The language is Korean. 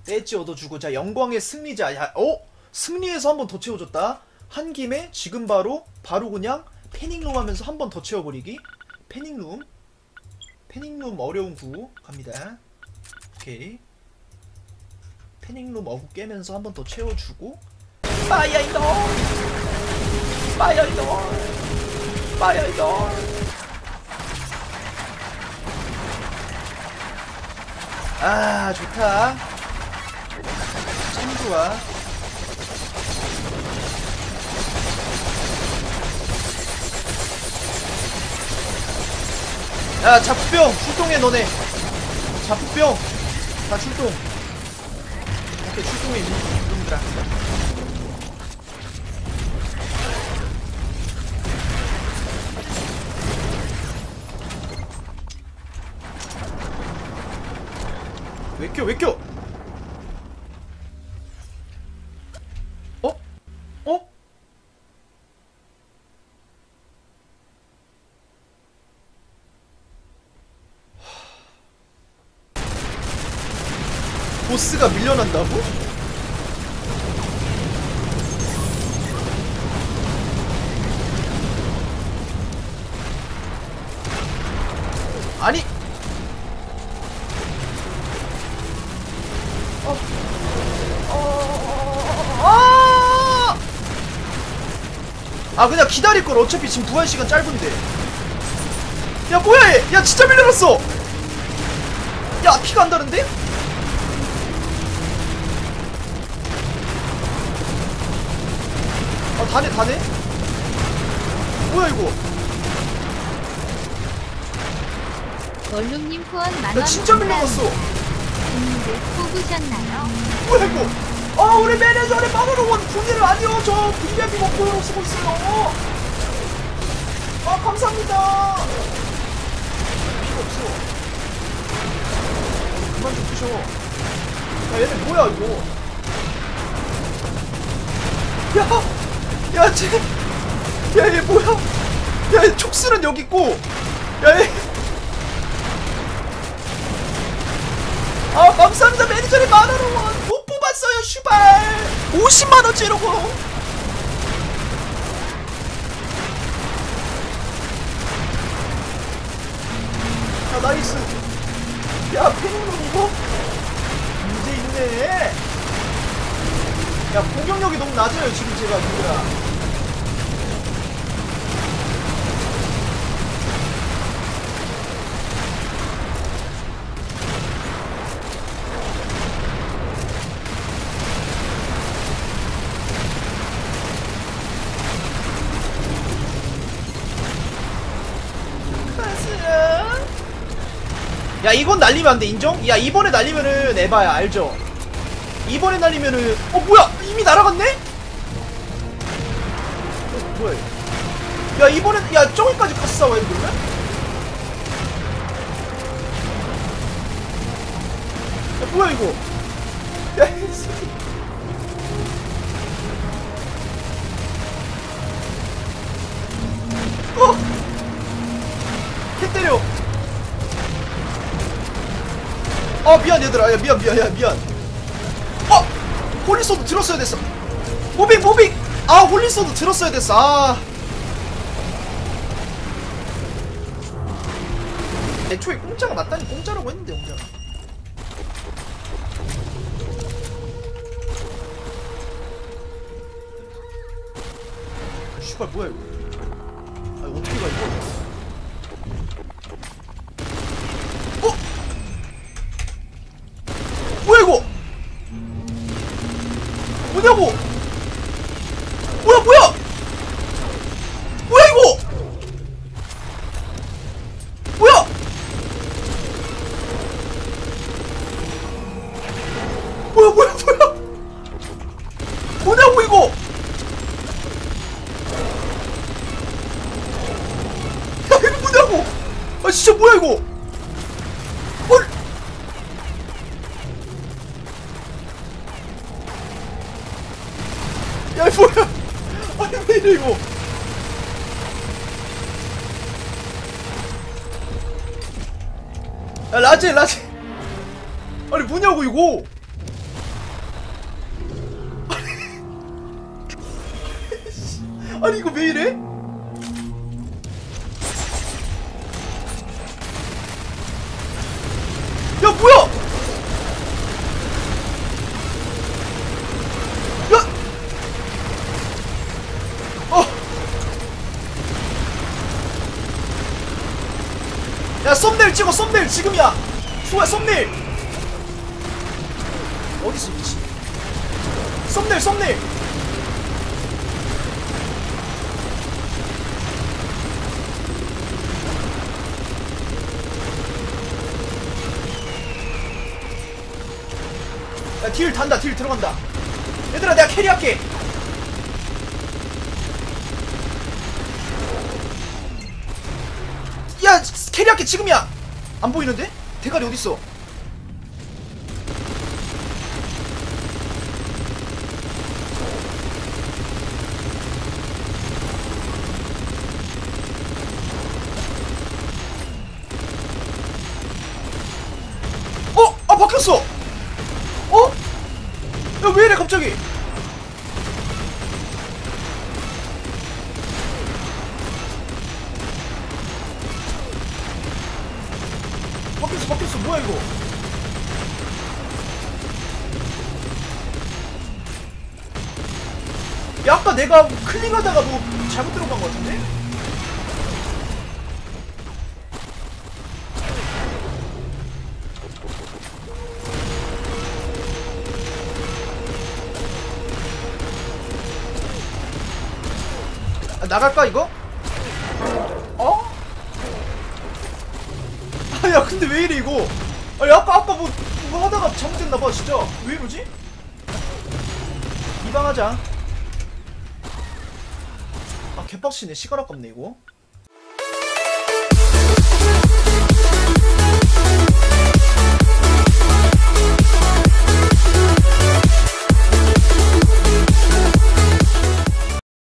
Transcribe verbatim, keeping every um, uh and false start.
배지 얻어주고. 자, 영광의 승리자. 야, 어? 승리해서 한 번 더 채워줬다. 한 김에 지금 바로 바로 그냥 패닝룸 하면서 한 번 더 채워버리기. 패닝룸 패닝룸 어려운 구 갑니다. 오케이. 패닝룸 어구 깨면서 한 번 더 채워주고. 파이어이돌 파이어이돌 파이어이돌. 아, 좋다. 참 좋아. 야, 자프병 출동해. 너네 자프병 다 출동. 오케이, 출동해 이놈들아. 왜 껴? 왜 껴? 어? 어? 보스가 밀려난다고? 아니, 어, 어, 아! 아, 그냥 기다릴걸. 어차피 지금 부활시간 짧은데. 야, 뭐야 얘. 야, 진짜 밀려났어. 야, 피가 안 다른데? 아, 다네 다네? 뭐야 이거. 원룸님 후원 만원. 야, 진짜 밀려났어. 국민들 뽑으셨나요? 뭐야 이거. 아, 우리 매니저의 만원을 원 분위를 아니요. 저 비비아이피 목표로 쓰고 있어요. 아, 감사합니다. 필요 없어. 그만 좀 부셔. 야, 얘네 뭐야 이거. 야, 야, 쟤, 야, 얘 뭐야? 야, 얘 촉수는 여기 있고. 야, 얘. 아, 감사합니다. 매니저님 만원 원 못 뽑았어요. 슈발 오십만원치 이러고. 야, 나이스. 야, 패닝룸 이거 문제 있네. 야, 공격력이 너무 낮아요 지금 제가. 누구야. 야, 이건 날리면 안 돼. 인정? 야, 이번에 날리면은 에바야. 알죠? 이번에 날리면은. 어, 뭐야? 이미 날아갔네? 어, 뭐야? 야, 이번엔. 야, 저기까지 가서 싸워야 돼, 그러면? 야, 뭐야 이거? 야, 이 새끼. 어! 개 때려. 아, 미안 얘들아. 야, 미안 미안. 야, 미안. 어! 홀리소드 들었어야 됐어. 모빙 모빙. 아, 홀리소드 들었어야 됐어. 아, 애초에 공짜가 맞다니. 공짜라고 했는데 공짜가. 슈발 뭐야 이거. 아, 어떻게 가 이거. 뭐야 이거. 뭐냐고. 뭐야 뭐야. 뭐야 이거. 뭐야. 뭐야 뭐야 뭐야. 뭐냐고 이거. 야, 이거 뭐냐고. 아, 진짜 뭐야 이거. 헐. 야, 뭐야. 아니, 왜 이래 이거. 야, 라지 라지. 아니, 뭐냐고 이거. 아니 이거 왜 이래? 야 뭐야? 야! 어! 야 썸네일 찍어 썸네일 지금이야! 좋아 썸네일! 어디서 미치? 썸네일 썸네일! 야 딜 단다 딜 들어간다. 얘들아 내가 캐리할게. 야 캐리할게 지금이야. 안 보이는데? 대가리 어딨어? 어? 아 바뀌었어! 어? 야 왜 이래 갑자기? 바뀌었어 바뀌었어 뭐야 이거? 야 아까 내가 클릭하다가 뭐 잘못 들어간 것 같은데? 아, 나갈까 이거? 어? 아 야 근데 왜 이래 이거? 아니 아까 아까 뭐, 뭐 하다가 잘못됐나봐 진짜. 왜 이러지? 이방하자. 아 개빡치네 시간 아깝네 이거.